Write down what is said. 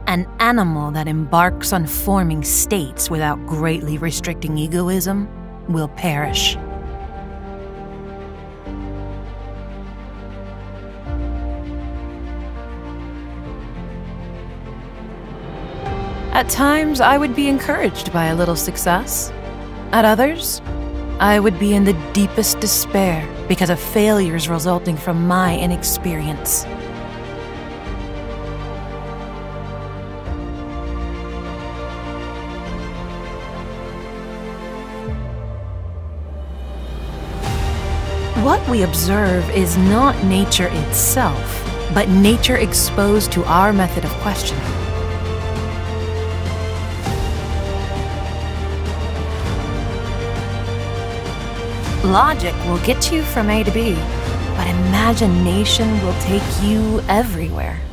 An animal that embarks on forming states without greatly restricting egoism will perish. At times, I would be encouraged by a little success. At others, I would be in the deepest despair because of failures resulting from my inexperience. What we observe is not nature itself, but nature exposed to our method of questioning. Logic will get you from A to B, but imagination will take you everywhere.